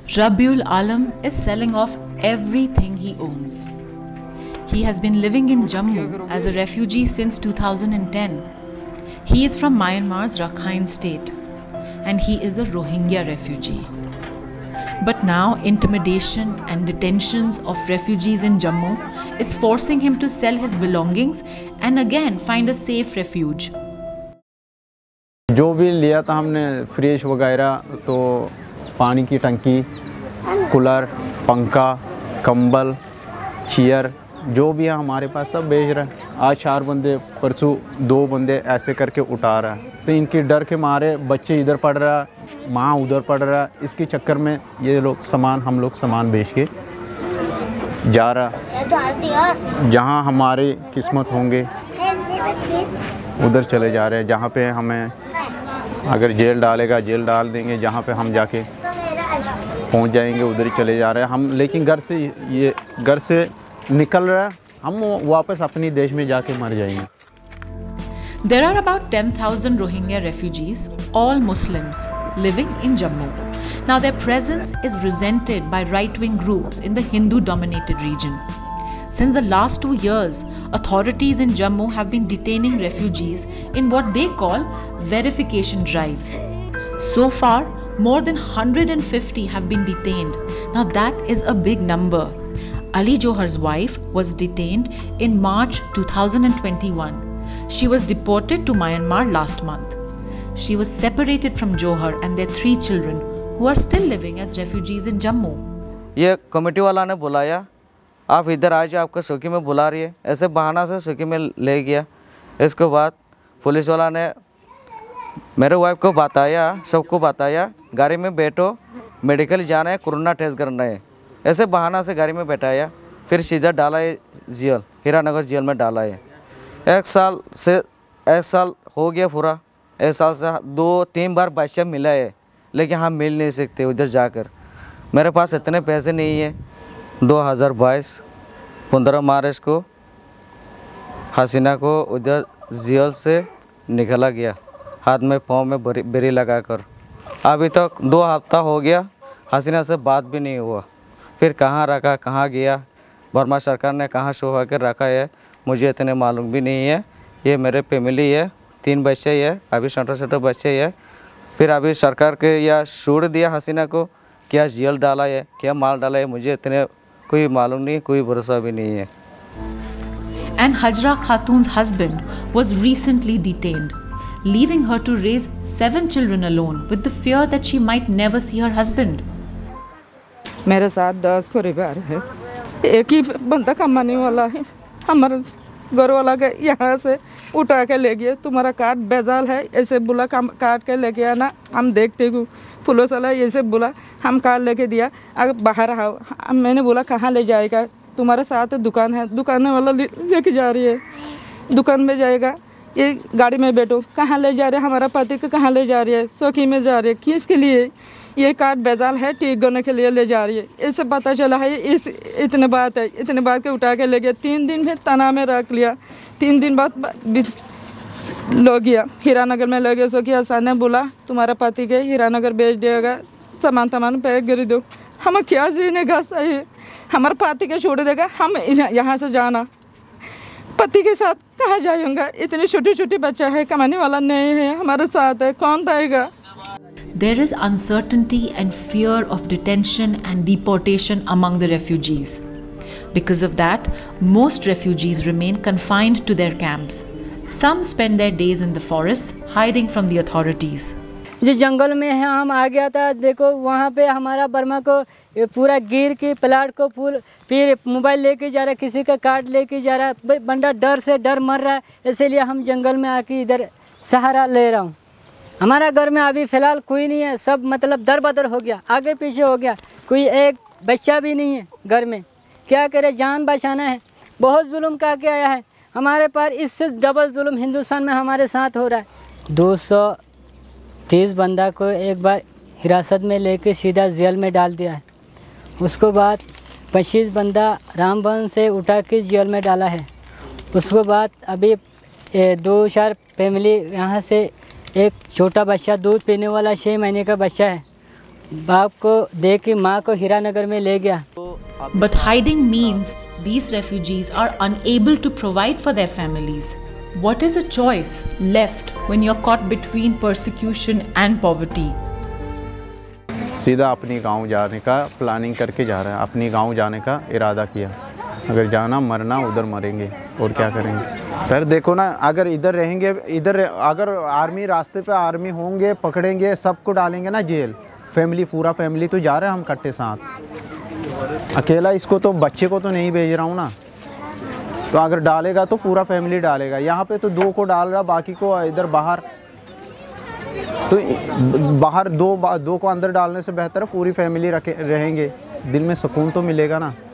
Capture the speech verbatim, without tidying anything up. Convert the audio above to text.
Rabiul Alam is selling off everything he owns. He has been living in Jammu as a refugee since two thousand ten. He is from Myanmar's Rakhine state and he is a Rohingya refugee. But now intimidation and detentions of refugees in Jammu is forcing him to sell his belongings and again find a safe refuge. जो भी लिया था हमने fridge वगैरह, तो पानी की टंकी, कूलर, पंखा, कंबल, चेयर, जो भी है हमारे पास सब बेच रहा है। आज चार बंदे, परसों दो बंदे ऐसे करके उठा रहा है। तो इनके डर के मारे बच्चे इधर पढ़ रहा, माँ उधर पढ़ रहा, इसके चक्कर में ये लोग सामान हम लोग सामान बेच के जा रहा। जहाँ हमारी किस्मत होंगे उधर चले जा रहे हैं। जहाँ पे हमें अगर जेल डालेगा जेल डाल देंगे, जहाँ पे हम जाके पहुँच जाएंगे उधर ही चले जा रहे हैं हम। लेकिन घर से ये घर से निकल रहा है, हम वापस अपने देश में जाके मर जाएंगे। There are about ten thousand Rohingya refugees, all Muslims, living in Jammu. Now their presence is resented by right-wing groups in the Hindu-dominated region. Since the last two years, authorities in Jammu have been detaining refugees in what they call verification drives. So far, more than one hundred fifty have been detained. Now that is a big number. Ali Johor's wife was detained in March two thousand twenty-one. She was deported to Myanmar last month. She was separated from Johor and their three children who are still living as refugees in Jammu. ये committee वाला ने बुलाया, आप इधर आ जाओ, आपको सुखी में बुला रही है, ऐसे बहाना से सुखी में ले गया। इसके बाद पुलिस वाला ने मेरे वाइफ को बताया, सबको बताया, गाड़ी में बैठो, मेडिकल जाना है, कोरोना टेस्ट करना है, ऐसे बहाना से गाड़ी में बैठाया। फिर सीधा डाला है जेल, हीरानगर जेल में डाला है। एक साल से एक साल हो गया पूरा, एक साल से दो तीन बार बच्चा मिला है, लेकिन हम मिल नहीं सकते उधर जाकर। मेरे पास इतने पैसे नहीं है। दो हज़ार बाईस पंद्रह मार्च को हसीना को उधर जेल से निकला गया, हाथ में पाँव में बरी बेरी लगाकर। अभी तक दो हफ्ता हो गया, हसीना से बात भी नहीं हुआ। फिर कहाँ रखा, कहाँ गया, बर्मा सरकार ने कहाँ छुपा कर रखा है, मुझे इतने मालूम भी नहीं है। ये मेरे फैमिली है, तीन बच्चे है, अभी छोटे छोटे बच्चे है। फिर अभी सरकार के या छोड़ दिया हसीना को, क्या जेल डाला है, क्या माल डाला है, मुझे इतने कोई मालूम नहीं, कोई भरोसा भी नहीं है। And Hajra Khatun's husband was recently detained, leaving her to raise seven children alone with the fear that she might never see her husband. मेरे साथ दस परिवार है, एक ही बंदा कमाने वाला है। हमारे घर वाला के यहाँ से उठा के ले गया, तुम्हारा कार्ड बेजाल है, ऐसे बोला काट के लेके आना, हम देखते हो। पुलिस वाला ऐसे बोला, हम कार्ड लेके दिया, अगर बाहर आओ। मैंने बोला कहाँ ले जाएगा, तुम्हारे साथ दुकान है, दुकान वाला लेके जा रही है, दुकान में जाएगा, ये गाड़ी में बैठो, कहाँ ले जा रहे हैं, हमारा पति को कहाँ ले जा रही है, सौखी में जा रही है, किसके लिए, ये कार्ड बेजाल है, ठीक करने के लिए ले जा रही है। इससे पता चला है इस इतने बात है, इतने बात के उठा के ले गया। तीन दिन में तना में रख लिया, तीन दिन बाद लो गया, हीरानगर में ले गया। सो कि हसन ने बोला तुम्हारा पति के हीरानगर भेज देगा, सामान सामान पैक कर दो। हम क्या जीने का सही, हमारे पति के छोड़ देगा, हम यहाँ से जाना, पति के साथ कहाँ जाएंगे, इतने छोटे छोटे बच्चे हैं, कमाने वाला नहीं है, हमारे साथ है, कौन देगा। There is uncertainty and fear of detention and deportation among the refugees. Because of that, most refugees remain confined to their camps. Some spend their days in the forests, hiding from the authorities. जिस जंगल में है हम आ गया था, देखो वहाँ पे हमारा बर्मा को पूरा गिर के प्लाट को फूल, फिर मोबाइल लेके जा रहा है, किसी का कार्ड लेके जा रहा है, बंदा डर से डर मर रहा है, इसीलिए हम जंगल में आके इधर सहारा ले रहा हूँ। हमारा घर में अभी फ़िलहाल कोई नहीं है, सब मतलब दर बदर हो गया, आगे पीछे हो गया, कोई एक बच्चा भी नहीं है घर में। क्या करे, जान बचाना है, बहुत जुल्म का के आया है हमारे पास, इससे डबल जुल्म हिंदुस्तान में हमारे साथ हो रहा है। दो सौ तीस बंदा को एक बार हिरासत में लेके सीधा जेल में डाल दिया है, उसके बाद पच्चीस बंदा रामबन से उठा के जेल में डाला है। उसके बाद अभी दो चार फैमिली यहाँ से, एक छोटा बच्चा दूध पीने वाला छः महीने का बच्चा है, बाप को दे के माँ को हीरानगर में ले गया। But hiding means these refugees are unable to provide for their families. What is a choice left when you're caught between persecution and poverty? सीधा अपनी गांव जाने का प्लानिंग करके जा रहा है, अपनी गांव जाने का इरादा किया। अगर जाना मरना उधर मरेंगे और क्या करेंगे। सर देखो ना, अगर इधर रहेंगे, इधर अगर आर्मी रास्ते पे आर्मी होंगे, पकड़ेंगे, सबको डालेंगे ना जेल। फैमिली पूरा फैमिली तो जा रहे हैं हम कट्टे साथ, अकेला इसको तो बच्चे को तो नहीं भेज रहा हूँ ना। तो अगर डालेगा तो पूरा फैमिली डालेगा। यहाँ पे तो दो को डाल रहा, बाकी को इधर बाहर। तो बाहर दो दो को अंदर डालने से बेहतर है पूरी फैमिली रखे रहेंगे, दिल में सुकून तो मिलेगा ना।